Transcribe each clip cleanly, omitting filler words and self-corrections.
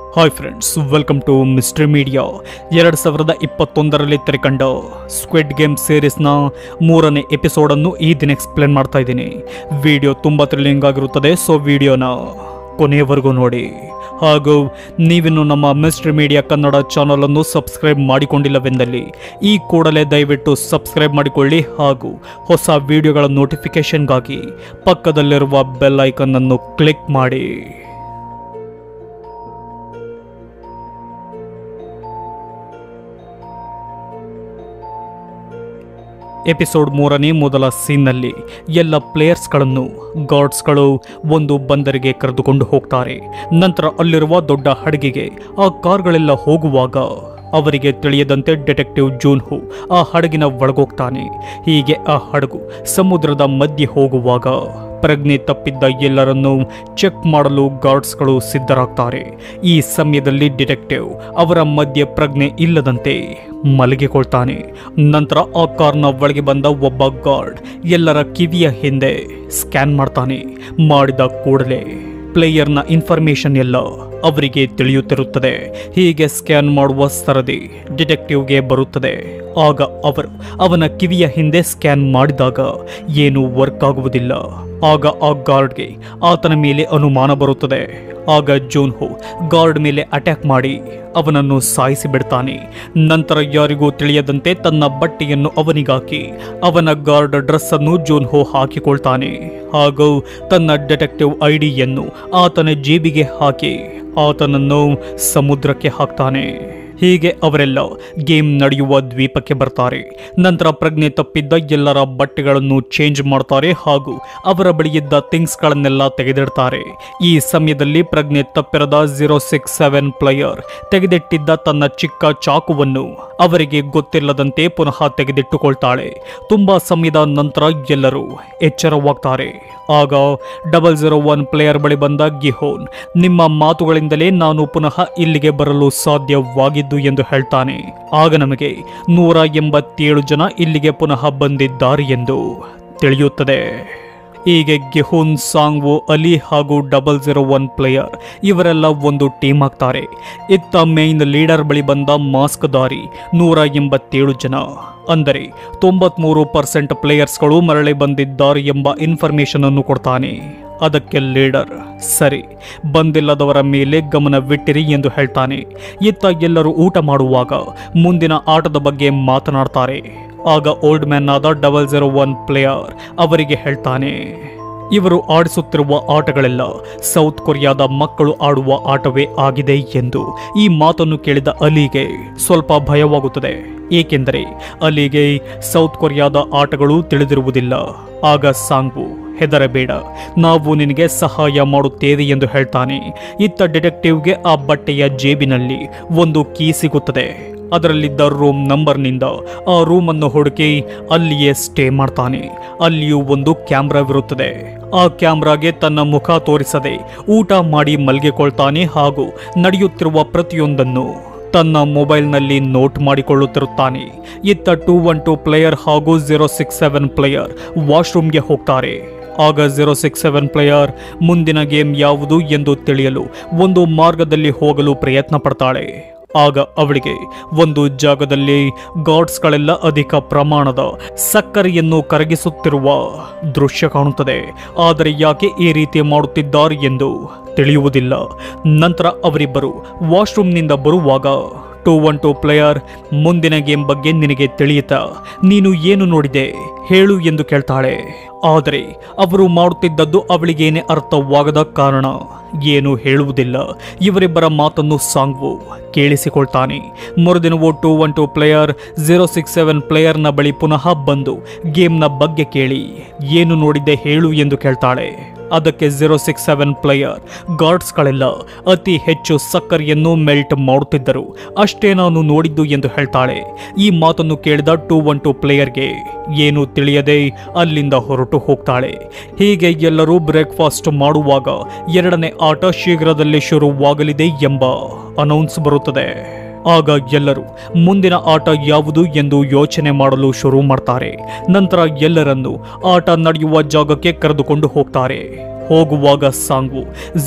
Hi friends, welcome to mystery media. 2021ರಲ್ಲಿ ತೆರೆಕಂಡ squid game ಸೀರೀಸ್ನ 3ನೇ ಎಪಿಸೋಡನ್ನು ಈ ದಿನ ಎಕ್ಸ್ಪ್ಲೇನ್ ಮಾಡ್ತಾ ಇದ್ದೀನಿ. ವಿಡಿಯೋ ತುಂಬ ಥ್ರಿಲ್ಲಿಂಗ್ ಆಗಿರುತ್ತದೆ, ಸೊ ವಿಡಿಯೋನ ಕೊನೆಯವರೆಗೂ ನೋಡಿ. ಹಾಗೂ ನೀವಿನ್ನು ನಮ್ಮ ಮಿಸ್ಟ್ರಿ ಮೀಡಿಯಾ ಕನ್ನಡ ಚಾನಲನ್ನು ಸಬ್ಸ್ಕ್ರೈಬ್ ಮಾಡಿಕೊಂಡಿಲ್ಲವೆಂದಲ್ಲಿ ಈ ಕೂಡಲೇ ದಯವಿಟ್ಟು ಸಬ್ಸ್ಕ್ರೈಬ್ ಮಾಡಿಕೊಳ್ಳಿ. ಹಾಗೂ ಹೊಸ ವಿಡಿಯೋಗಳ ನೋಟಿಫಿಕೇಷನ್ಗಾಗಿ ಪಕ್ಕದಲ್ಲಿರುವ ಬೆಲ್ ಐಕನ್ನನ್ನು ಕ್ಲಿಕ್ ಮಾಡಿ. ಎಪಿಸೋಡ್ 3ನೇ ಮೊದಲ ಸೀನ್ನಲ್ಲಿ ಎಲ್ಲ ಪ್ಲೇಯರ್ಸ್ಗಳನ್ನು ಗಾರ್ಡ್ಸ್ಗಳು ಒಂದು ಬಂದರಿಗೆ ಕರೆದುಕೊಂಡು ಹೋಗ್ತಾರೆ. ನಂತರ ಅಲ್ಲಿರುವ ದೊಡ್ಡ ಹಡಗಿಗೆ ಆ ಕಾರ್ಗಳೆಲ್ಲ ಹೋಗುವಾಗ ಅವರಿಗೆ ತಿಳಿಯದಂತೆ ಡಿಟೆಕ್ಟಿವ್ ಜೂನ್ಹೋ ಆ ಹಡಗಿನ ಒಳಗೋಗ್ತಾನೆ. ಹೀಗೆ ಆ ಹಡಗು ಸಮುದ್ರದ ಮಧ್ಯೆ ಹೋಗುವಾಗ ಪ್ರಜ್ಞೆ ತಪ್ಪಿದ್ದ ಎಲ್ಲರನ್ನೂ ಚೆಕ್ ಮಾಡಲು ಗಾರ್ಡ್ಸ್ಗಳು ಸಿದ್ಧರಾಗ್ತಾರೆ. ಈ ಸಮಯದಲ್ಲಿ ಡಿಟೆಕ್ಟಿವ್ ಅವರ ಮಧ್ಯೆ ಪ್ರಜ್ಞೆ ಇಲ್ಲದಂತೆ ಮಲಗಿಕೊಳ್ತಾನೆ. ನಂತರ ಆ ಕಾರ್ನ ಒಳಗೆ ಬಂದ ಒಬ್ಬ ಗಾರ್ಡ್ ಎಲ್ಲರ ಕಿವಿಯ ಹಿಂದೆ ಸ್ಕ್ಯಾನ್ ಮಾಡ್ತಾನೆ. ಮಾಡಿದ ಕೂಡಲೇ ಪ್ಲೇಯರ್ನ ಇನ್ಫಾರ್ಮೇಶನ್ ಎಲ್ಲ ಅವರಿಗೆ ತಿಳಿಯುತ್ತಿರುತ್ತದೆ. ಹೀಗೆ ಸ್ಕ್ಯಾನ್ ಮಾಡುವ ಸರದಿ ಡಿಟೆಕ್ಟಿವ್ಗೆ ಬರುತ್ತದೆ. ಆಗ ಅವರು ಅವನ ಕಿವಿಯ ಹಿಂದೆ ಸ್ಕ್ಯಾನ್ ಮಾಡಿದಾಗ ಏನೂ ವರ್ಕ್ ಆಗುವುದಿಲ್ಲ. ಆಗ ಆ ಗಾರ್ಡ್ಗೆ ಆತನ ಮೇಲೆ ಅನುಮಾನ ಬರುತ್ತದೆ. ಆಗ ಜೂನ್ಹೋ ಗಾರ್ಡ್ ಮೇಲೆ ಅಟ್ಯಾಕ್ ಮಾಡಿ ಅವನನ್ನು ಸಾಯಿಸಿ ಬಿಡ್ತಾನೆ. ನಂತರ ಯಾರಿಗೂ ತಿಳಿಯದಂತೆ ತನ್ನ ಬಟ್ಟೆಯನ್ನು ಅವನಿಗಾಕಿ ಅವನ ಗಾರ್ಡ್ ಡ್ರೆಸ್ ಅನ್ನು ಜೂನ್ಹೋ ಹಾಕಿಕೊಳ್ತಾನೆ. ಹಾಗೂ ತನ್ನ ಡಿಟೆಕ್ಟಿವ್ ಐಡಿಯನ್ನು ಆತನ ಜೇಬಿಗೆ ಹಾಕಿ ಆತನನ್ನು ಸಮುದ್ರಕ್ಕೆ ಹಾಕ್ತಾನೆ. ಹೀಗೆ ಅವರೆಲ್ಲ ಗೇಮ್ ನಡೆಯುವ ದ್ವೀಪಕ್ಕೆ ಬರ್ತಾರೆ. ನಂತರ ಪ್ರಜ್ಞೆ ತಪ್ಪಿದ್ದ ಎಲ್ಲರ ಬಟ್ಟೆಗಳನ್ನು ಚೇಂಜ್ ಮಾಡ್ತಾರೆ ಹಾಗೂ ಅವರ ಬಳಿಯಿದ್ದ ಥಿಂಗ್ಸ್ಗಳನ್ನೆಲ್ಲ ತೆಗೆದಿಡ್ತಾರೆ. ಈ ಸಮಯದಲ್ಲಿ ಪ್ರಜ್ಞೆ ತಪ್ಪಿರದ 067 ಪ್ಲೇಯರ್ ತೆಗೆದಿಟ್ಟಿದ್ದ ತನ್ನ ಚಿಕ್ಕ ಚಾಕುವನ್ನು ಅವರಿಗೆ ಗೊತ್ತಿಲ್ಲದಂತೆ ಪುನಃ ತೆಗೆದಿಟ್ಟುಕೊಳ್ತಾಳೆ. ತುಂಬಾ ಸಮಯದ ನಂತರ ಎಲ್ಲರೂ ಎಚ್ಚರವಾಗ್ತಾರೆ. ಆಗ 001 ಪ್ಲೇಯರ್ ಬಳಿ ಬಂದ ಗಿಹೋನ್, ನಿಮ್ಮ ಮಾತುಗಳಿಂದಲೇ ನಾನು ಪುನಃ ಇಲ್ಲಿಗೆ ಬರಲು ಸಾಧ್ಯವಾಗಿದ್ದು ಎಂದು ಹೇಳ್ತಾನೆ. ಆಗ ನಮಗೆ 187 ಜನ ಇಲ್ಲಿಗೆ ಪುನಃ ಬಂದಿದ್ದಾರೆ ಎಂದು ತಿಳಿಯುತ್ತದೆ. ಹೀಗೆ ಗಿಹೋನ್, ಸಾಂಗ್ವೋ, ಅಲಿ ಹಾಗೂ 001 ಪ್ಲೇಯರ್ ಇವರೆಲ್ಲ ಒಂದು ಟೀಮ್ ಆಗ್ತಾರೆ. ಇತ್ತ ಮೇನ್ ಲೀಡರ್ ಬಳಿ ಬಂದ ಮಾಸ್ಕ್ ದಾರಿ 187 ಜನ, ಅಂದರೆ 93% ಪ್ಲೇಯರ್ಸ್ಗಳು ಮರಳಿ ಬಂದಿದ್ದಾರೆ ಎಂಬ ಇನ್ಫಾರ್ಮೇಶನ್ ಅನ್ನು ಕೊಡ್ತಾನೆ. ಅದಕ್ಕೆ ಲೀಡರ್ ಸರಿ, ಬಂದಿಲ್ಲದವರ ಮೇಲೆ ಗಮನವಿಟ್ಟಿರಿ ಎಂದು ಹೇಳ್ತಾನೆ. ಇತ್ತ ಎಲ್ಲರೂ ಊಟ ಮಾಡುವಾಗ ಮುಂದಿನ ಆಟದ ಬಗ್ಗೆ ಮಾತನಾಡ್ತಾರೆ. ಆಗ ಓಲ್ಡ್ ಮ್ಯಾನ್ ಆದ 001 ಪ್ಲೇಯರ್ ಅವರಿಗೆ ಹೇಳ್ತಾನೆ, ಇವರು ಆಡಿಸುತ್ತಿರುವ ಆಟಗಳೆಲ್ಲ ಸೌತ್ ಕೊರಿಯಾದ ಮಕ್ಕಳು ಆಡುವ ಆಟವೇ ಆಗಿದೆ ಎಂದು. ಈ ಮಾತನ್ನು ಕೇಳಿದ ಅಲಿಗೆ ಸ್ವಲ್ಪ ಭಯವಾಗುತ್ತದೆ, ಏಕೆಂದರೆ ಅಲಿಗೆ ಸೌತ್ ಕೊರಿಯಾದ ಆಟಗಳು ತಿಳಿದಿರುವುದಿಲ್ಲ. ಆಗ ಸಾಂಗ್ವು, ಹೆದರಬೇಡ, ನಾವು ನಿನಗೆ ಸಹಾಯ ಮಾಡುತ್ತೇವೆ ಎಂದು ಹೇಳ್ತಾನೆ. ಇತ್ತ ಡಿಟೆಕ್ಟಿವ್ಗೆ ಆ ಬಟ್ಟೆಯ ಜೇಬಿನಲ್ಲಿ ಒಂದು ಕೀ ಸಿಗುತ್ತದೆ. ಅದರಲ್ಲಿದ್ದ ರೂಮ್ ನಂಬರ್ನಿಂದ ಆ ರೂಮನ್ನು ಹುಡುಕಿ ಅಲ್ಲಿಯೇ ಸ್ಟೇ ಮಾಡ್ತಾನೆ. ಅಲ್ಲಿಯೂ ಒಂದು ಕ್ಯಾಮ್ರಾವಿರುತ್ತದೆ. ಆ ಕ್ಯಾಮ್ರಾಗೆ ತನ್ನ ಮುಖ ತೋರಿಸದೆ ಊಟ ಮಾಡಿ ಮಲಗಿಕೊಳ್ತಾನೆ ಹಾಗೂ ನಡೆಯುತ್ತಿರುವ ಪ್ರತಿಯೊಂದನ್ನು ತನ್ನ ಮೊಬೈಲ್ನಲ್ಲಿ ನೋಟ್ ಮಾಡಿಕೊಳ್ಳುತ್ತಿರುತ್ತಾನೆ. ಇತ್ತ 212 ಪ್ಲೇಯರ್ ಹಾಗೂ 067 ಪ್ಲೇಯರ್ ವಾಶ್ರೂಮ್ಗೆ ಹೋಗ್ತಾರೆ. ಆಗ 067 ಪ್ಲೇಯರ್ ಮುಂದಿನ ಗೇಮ್ ಯಾವುದು ಎಂದು ತಿಳಿಯಲು ಒಂದು ಮಾರ್ಗದಲ್ಲಿ ಹೋಗಲು ಪ್ರಯತ್ನ ಪಡ್ತಾಳೆ. ಆಗ ಅವಳಿಗೆ ಒಂದು ಜಾಗದಲ್ಲಿ ಗಾರ್ಡ್ಸ್ಗಳೆಲ್ಲ ಅಧಿಕ ಪ್ರಮಾಣದ ಸಕ್ಕರೆಯನ್ನು ಕರಗಿಸುತ್ತಿರುವ ದೃಶ್ಯ ಕಾಣುತ್ತದೆ. ಆದರೆ ಯಾಕೆ ಈ ರೀತಿ ಮಾಡುತ್ತಿದ್ದಾರೆ ಎಂದು ತಿಳಿಯುವುದಿಲ್ಲ. ನಂತರ ಅವರಿಬ್ಬರು ವಾಶ್ರೂಮ್ನಿಂದ ಬರುವಾಗ 212 ಪ್ಲೇಯರ್, ಮುಂದಿನ ಗೇಮ್ ಬಗ್ಗೆ ನಿನಗೆ ತಿಳಿಯುತ್ತಾ? ನೀನು ಏನು ನೋಡಿದೆ ಹೇಳು ಎಂದು ಕೇಳ್ತಾಳೆ. ಆದರೆ ಅವರು ಮಾಡುತ್ತಿದ್ದದ್ದು ಅವಳಿಗೇನೆ ಅರ್ಥವಾಗದ ಕಾರಣ ಏನು ಹೇಳುವುದಿಲ್ಲ. ಇವರಿಬ್ಬರ ಮಾತನ್ನು ಸಾಂಗ್ವು ಕೇಳಿಸಿಕೊಳ್ತಾನೆ. ಮರುದಿನವೂ 212 ಪ್ಲೇಯರ್ 067 ಪ್ಲೇಯರ್ನ ಬಳಿ ಪುನಃ ಬಂದು ಗೇಮ್ನ ಬಗ್ಗೆ ಕೇಳಿ ಏನು ನೋಡಿದ್ದೆ ಹೇಳು ಎಂದು ಕೇಳ್ತಾಳೆ. ಅದಕ್ಕೆ 067 ಪ್ಲೇಯರ್, ಗಾರ್ಡ್ಸ್ಗಳೆಲ್ಲ ಅತಿ ಹೆಚ್ಚು ಸಕ್ಕರೆಯನ್ನು ಮೆಲ್ಟ್ ಮಾಡುತ್ತಿದ್ದರು, ಅಷ್ಟೇ ನಾನು ನೋಡಿದ್ದು ಎಂದು ಹೇಳ್ತಾಳೆ. ಈ ಮಾತನ್ನು ಕೇಳಿದ 212 ಪ್ಲೇಯರ್ಗೆ ಏನು ತಿಳಿಯದೆ ಅಲ್ಲಿಂದ ಹೊರಟು ಹೋಗ್ತಾಳೆ. ಹೀಗೆ ಎಲ್ಲರೂ ಬ್ರೇಕ್ಫಾಸ್ಟ್ ಮಾಡುವಾಗ 2ನೇ ಆಟ ಶೀಘ್ರದಲ್ಲಿ ಶುರುವಾಗಲಿದೆ ಎಂಬ ಅನೌನ್ಸ್ ಬರುತ್ತದೆ. ಆಗ ಎಲ್ಲರೂ ಮುಂದಿನ ಆಟ ಯಾವುದು ಎಂದು ಯೋಚನೆ ಮಾಡಲು ಶುರು ಮಾಡ್ತಾರೆ. ನಂತರ ಎಲ್ಲರನ್ನು ಆಟ ನಡೆಯುವ ಜಾಗಕ್ಕೆ ಕರೆದುಕೊಂಡು ಹೋಗ್ತಾರೆ. ಹೋಗುವಾಗ ಸಾಂಗ್ವು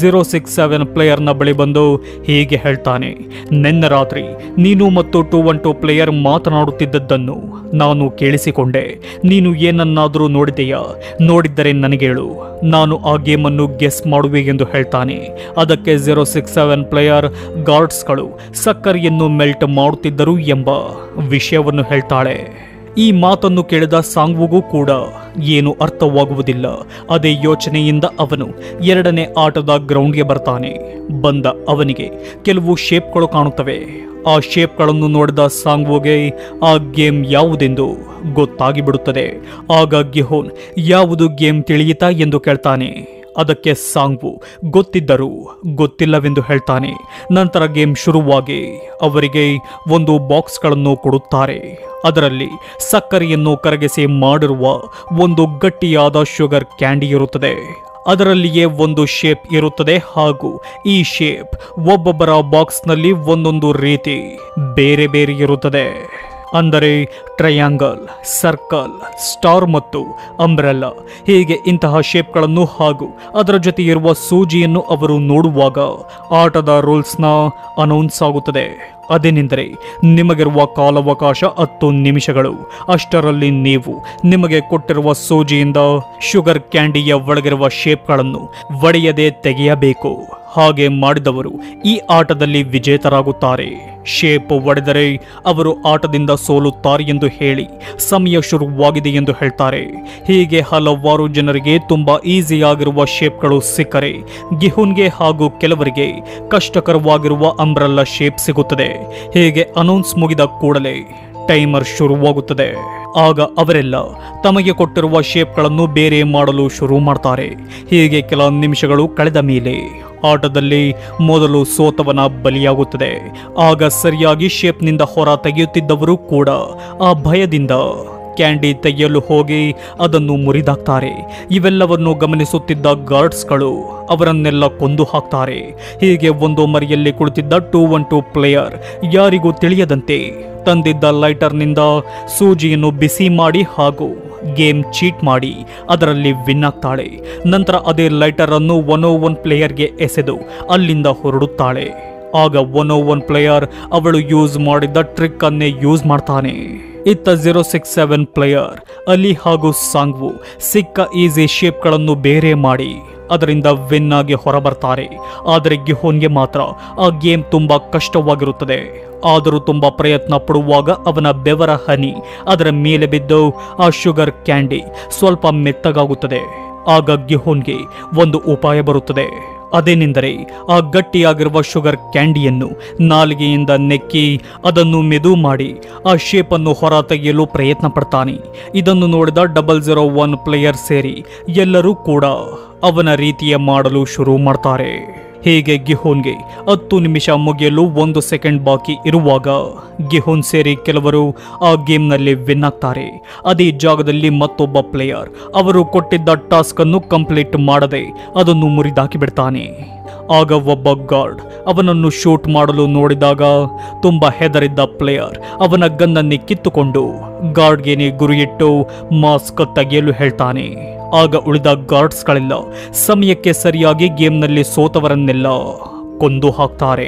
067 ಪ್ಲೇಯರ್ನ ಬಳಿ ಬಂದು ಹೀಗೆ ಹೇಳ್ತಾನೆ, ನಿನ್ನೆ ರಾತ್ರಿ ನೀನು ಮತ್ತು 212 ಪ್ಲೇಯರ್ ಮಾತನಾಡುತ್ತಿದ್ದದ್ದನ್ನು ನಾನು ಕೇಳಿಸಿಕೊಂಡೆ. ನೀನು ಏನನ್ನಾದರೂ ನೋಡಿದೆಯಾ? ನೋಡಿದ್ದರೆ ನನಗೇಳು, ನಾನು ಆ ಗೇಮನ್ನು ಗೆಸ್ ಮಾಡುವೆ ಎಂದು ಹೇಳ್ತಾನೆ. ಅದಕ್ಕೆ 067 ಪ್ಲೇಯರ್ ಗಾರ್ಡ್ಸ್ಗಳು ಸಕ್ಕರೆಯನ್ನು ಮೆಲ್ಟ್ ಮಾಡುತ್ತಿದ್ದರು ಎಂಬ ವಿಷಯವನ್ನು ಹೇಳ್ತಾಳೆ. ಈ ಮಾತನ್ನು ಕೇಳಿದ ಸಾಂಗ್ವುಗೂ ಕೂಡ ಏನು ಅರ್ಥವಾಗುವುದಿಲ್ಲ. ಅದೇ ಯೋಚನೆಯಿಂದ ಅವನು ಎರಡನೇ ಆಟದ ಗ್ರೌಂಡ್ಗೆ ಬರ್ತಾನೆ. ಬಂದ ಅವನಿಗೆ ಕೆಲವು ಶೇಪ್ಗಳು ಕಾಣುತ್ತವೆ. ಆ ಶೇಪ್ಗಳನ್ನು ನೋಡಿದ ಸಾಂಗ್ವುಗೆ ಆ ಗೇಮ್ ಯಾವುದೆಂದು ಗೊತ್ತಾಗಿಬಿಡುತ್ತದೆ. ಆಗ ಗಿಹೋನ್ ಯಾವುದು ಗೇಮ್ ತಿಳಿಯಿತಾ ಎಂದು ಕೇಳ್ತಾನೆ. ಅದಕ್ಕೆ ಸಾಂಗ್ವು ಗೊತ್ತಿದ್ದರೂ ಗೊತ್ತಿಲ್ಲವೆಂದು ಹೇಳ್ತಾನೆ. ನಂತರ ಗೇಮ್ ಶುರುವಾಗಿ ಅವರಿಗೆ ಒಂದು ಬಾಕ್ಸ್ಗಳನ್ನು ಕೊಡುತ್ತಾರೆ. ಅದರಲ್ಲಿ ಸಕ್ಕರೆಯನ್ನು ಕರಗಿಸಿ ಮಾಡಿರುವ ಒಂದು ಗಟ್ಟಿಯಾದ ಶುಗರ್ ಕ್ಯಾಂಡಿ ಇರುತ್ತದೆ. ಅದರಲ್ಲಿಯೇ ಒಂದು ಶೇಪ್ ಇರುತ್ತದೆ ಹಾಗೂ ಈ ಶೇಪ್ ಒಬ್ಬೊಬ್ಬರ ಬಾಕ್ಸ್ನಲ್ಲಿ ಒಂದೊಂದು ರೀತಿ ಬೇರೆ ಬೇರೆ ಇರುತ್ತದೆ. ಅಂದರೆ ಟ್ರಯಾಂಗಲ್, ಸರ್ಕಲ್, ಸ್ಟಾರ್ ಮತ್ತು ಅಂಬ್ರೆಲ್ಲಾ, ಹೀಗೆ ಇಂತಹ ಶೇಪ್ಗಳನ್ನು ಹಾಗೂ ಅದರ ಜೊತೆ ಇರುವ ಸೂಜಿಯನ್ನು ಅವರು ನೋಡುವಾಗ ಆಟದ ರೂಲ್ಸ್ನ ಅನೌನ್ಸ್ ಆಗುತ್ತದೆ. ಅದೇನೆಂದರೆ ನಿಮಗಿರುವ ಕಾಲಾವಕಾಶ 10 ನಿಮಿಷಗಳು. ಅಷ್ಟರಲ್ಲಿ ನೀವು ನಿಮಗೆ ಕೊಟ್ಟಿರುವ ಸೂಜಿಯಿಂದ ಶುಗರ್ ಕ್ಯಾಂಡಿಯ ಒಳಗಿರುವ ಶೇಪ್ಗಳನ್ನು ಒಡೆಯದೆ ತೆಗೆಯಬೇಕು. ಹಾಗೆ ಮಾಡಿದವರು ಈ ಆಟದಲ್ಲಿ ವಿಜೇತರಾಗುತ್ತಾರೆ. ಶೇಪ್ ಒಡೆದರೆ ಅವರು ಆಟದಿಂದ ಸೋಲುತ್ತಾರೆ ಎಂದು ಹೇಳಿ ಸಮಯ ಶುರುವಾಗಿದೆ ಎಂದು ಹೇಳ್ತಾರೆ. ಹೀಗೆ ಹಲವಾರು ಜನರಿಗೆ ತುಂಬಾ ಈಸಿಯಾಗಿರುವ ಶೇಪ್ಗಳು ಸಿಕ್ಕರೆ ಗಿಹುನ್ಗೆ ಹಾಗೂ ಕೆಲವರಿಗೆ ಕಷ್ಟಕರವಾಗಿರುವ ಅಂಬ್ರೆಲ್ಲಾ ಶೇಪ್ ಸಿಗುತ್ತದೆ. ಹೀಗೆ ಅನೌನ್ಸ್ ಮುಗಿದ ಕೂಡಲೇ ಟೈಮರ್ ಶುರುವಾಗುತ್ತದೆ. ಆಗ ಅವರೆಲ್ಲ ತಮಗೆ ಕೊಟ್ಟಿರುವ ಶೇಪ್ಗಳನ್ನು ಬೇರೆ ಮಾಡಲು ಶುರು ಮಾಡ್ತಾರೆ. ಹೀಗೆ ಕೆಲ ನಿಮಿಷಗಳು ಕಳೆದ ಮೇಲೆ ಆಟದಲ್ಲಿ ಮೊದಲು ಸೋತವನ ಬಲಿಯಾಗುತ್ತದೆ. ಆಗ ಸರಿಯಾಗಿ ಶೇಪ್ನಿಂದ ಹೊರ ತೆಗೆಯುತ್ತಿದ್ದವರು ಕೂಡ ಆ ಭಯದಿಂದ ಕ್ಯಾಂಡಿ ತೆಗೆಯಲು ಹೋಗಿ ಅದನ್ನು ಮುರಿದಾಕ್ತಾರೆ. ಇವೆಲ್ಲವನ್ನು ಗಮನಿಸುತ್ತಿದ್ದ ಗಾರ್ಡ್ಸ್ಗಳು ಅವರನ್ನೆಲ್ಲ ಕೊಂದು ಹಾಕ್ತಾರೆ. ಹೀಗೆ ಒಂದು ಮರೆಯಲ್ಲಿ ಕುಳಿತಿದ್ದ 212 ಪ್ಲೇಯರ್ ಯಾರಿಗೂ ತಿಳಿಯದಂತೆ ತಂದಿದ್ದ ಲೈಟರ್ನಿಂದ ಸೂಜಿಯನ್ನು ಬಿಸಿ ಮಾಡಿ ಹಾಗೂ ಗೇಮ್ ಚೀಟ್ ಮಾಡಿ ಅದರಲ್ಲಿ ವಿನ್ ಆಗ್ತಾಳೆ. ನಂತರ ಅದೇ ಲೈಟರ್ ಅನ್ನು 101 ಪ್ಲೇಯರ್ಗೆ ಎಸೆದು ಅಲ್ಲಿಂದ ಹೊರಡುತ್ತಾಳೆ. ಆಗ 101 ಪ್ಲೇಯರ್ ಅವಳು ಯೂಸ್ ಮಾಡಿದ್ದ ಟ್ರಿಕ್ ಅನ್ನೇ ಯೂಸ್ ಮಾಡ್ತಾನೆ. ಇತ್ತ 067 ಪ್ಲೇಯರ್ ಅಲಿ ಹಾಗೂ ಸಾಂಗ್ವು ಸಿಕ್ಕ ಈಸಿ ಶೇಪ್ಗಳನ್ನು ಬೇರೆ ಮಾಡಿ ಅದರಿಂದ ವಿನ್ ಆಗಿ ಹೊರಬರ್ತಾರೆ. ಆದರೆ ಗಿಹೋನ್ಗೆ ಮಾತ್ರ ಆ ಗೇಮ್ ತುಂಬಾ ಕಷ್ಟವಾಗಿರುತ್ತದೆ. ಆದರೂ ತುಂಬಾ ಪ್ರಯತ್ನ ಪಡುವಾಗ ಅವನ ಬೆವರ ಹನಿ ಅದರ ಮೇಲೆ ಬಿದ್ದು ಆ ಶುಗರ್ ಕ್ಯಾಂಡಿ ಸ್ವಲ್ಪ ಮೆತ್ತಗಾಗುತ್ತದೆ. ಆಗ ಗಿಹೋನ್ಗೆ ಒಂದು ಉಪಾಯ ಬರುತ್ತದೆ. ಅದೇನೆಂದರೆ ಆ ಗಟ್ಟಿಯಾಗಿರುವ ಶುಗರ್ ಕ್ಯಾಂಡಿಯನ್ನು ನಾಲಿಗೆಯಿಂದ ನೆಕ್ಕಿ ಅದನ್ನು ಮೆದು ಮಾಡಿ ಆ ಶೇಪನ್ನು ಹೊರ ತೆಗೆಯಲು ಪ್ರಯತ್ನ ಪಡ್ತಾನೆ. ಇದನ್ನು ನೋಡಿದ 001 ಪ್ಲೇಯರ್ ಸೇರಿ ಎಲ್ಲರೂ ಕೂಡ ಅವನ ರೀತಿಯ ಮಾಡಲು ಶುರು ಮಾಡ್ತಾರೆ. ಹೀಗೆ ಗಿಹೋನ್ಗೆ 10 ನಿಮಿಷ ಮುಗಿಯಲು 1 ಸೆಕೆಂಡ್ ಬಾಕಿ ಇರುವಾಗ ಗಿಹೋನ್ ಸೇರಿ ಕೆಲವರು ಆ ಗೇಮ್ನಲ್ಲಿ ವಿನ್ ಆಗ್ತಾರೆ. ಅದೇ ಜಾಗದಲ್ಲಿ ಮತ್ತೊಬ್ಬ ಪ್ಲೇಯರ್ ಅವರು ಕೊಟ್ಟಿದ್ದ ಟಾಸ್ಕ್ ಅನ್ನು ಕಂಪ್ಲೀಟ್ ಮಾಡದೆ ಅದನ್ನು ಮುರಿದಾಕಿ ಬಿಡ್ತಾನೆ. ಆಗ ಒಬ್ಬ ಗಾರ್ಡ್ ಅವನನ್ನು ಶೂಟ್ ಮಾಡಲು ನೋಡಿದಾಗ ತುಂಬಾ ಹೆದರಿದ್ದ ಪ್ಲೇಯರ್ ಅವನ ಗನ್ನನ್ನೇ ಕಿತ್ತುಕೊಂಡು ಗಾರ್ಡ್ಗೆ ಗುರಿಯಿಟ್ಟು ಮಾಸ್ಕ್ ತೆಗೆಯಲು ಹೇಳ್ತಾನೆ. ಆಗ ಉಳಿದ ಗಾರ್ಡ್ಸ್ಗಳೆಲ್ಲ ಸಮಯಕ್ಕೆ ಸರಿಯಾಗಿ ಗೇಮ್ನಲ್ಲಿ ಸೋತವರನ್ನೆಲ್ಲ ಕೊಂದು ಹಾಕ್ತಾರೆ.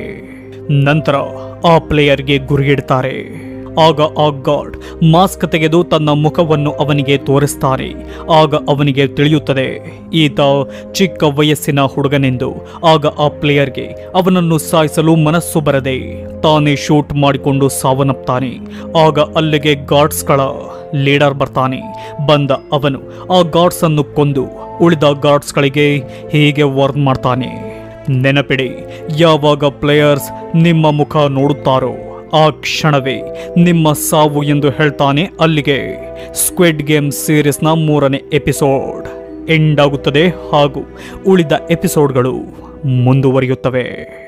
ನಂತರ ಆ ಪ್ಲೇಯರ್ಗೆ ಗುರಿಯಿಡ್ತಾರೆ. ಆಗ ಆ ಗಾರ್ಡ್ ಮಾಸ್ಕ್ ತೆಗೆದು ತನ್ನ ಮುಖವನ್ನು ಅವನಿಗೆ ತೋರಿಸ್ತಾನೆ. ಆಗ ಅವನಿಗೆ ತಿಳಿಯುತ್ತದೆ ಈತ ಚಿಕ್ಕ ವಯಸ್ಸಿನ ಹುಡುಗನೆಂದು. ಆಗ ಆ ಪ್ಲೇಯರ್ಗೆ ಅವನನ್ನು ಸಾಯಿಸಲು ಮನಸ್ಸು ಬರದೆ ತಾನೇ ಶೂಟ್ ಮಾಡಿಕೊಂಡು ಸಾವನ್ನಪ್ತಾನೆ. ಆಗ ಅಲ್ಲಿಗೆ ಗಾರ್ಡ್ಸ್ಗಳ ಲೀಡರ್ ಬರ್ತಾನೆ. ಬಂದ ಅವನು ಆ ಗಾರ್ಡ್ಸ್ ಅನ್ನು ಕೊಂದು ಉಳಿದ ಗಾರ್ಡ್ಸ್ಗಳಿಗೆ ಹೀಗೆ ವಾರ್ನ್ ಮಾಡ್ತಾನೆ, ನೆನಪಿಡಿ, ಯಾವಾಗ ಪ್ಲೇಯರ್ಸ್ ನಿಮ್ಮ ಮುಖ ನೋಡುತ್ತಾರೋ ಆ ಕ್ಷಣವೇ ನಿಮ್ಮ ಸಾವು ಎಂದು ಹೇಳ್ತಾನೆ. ಅಲ್ಲಿಗೆ ಸ್ಕ್ವಿಡ್ ಗೇಮ್ ಸೀರೀಸ್ನ 3ನೇ ಎಪಿಸೋಡ್ ಎಂಡ್ ಆಗುತ್ತದೆ ಹಾಗೂ ಉಳಿದ ಎಪಿಸೋಡ್ಗಳು ಮುಂದುವರಿಯುತ್ತವೆ.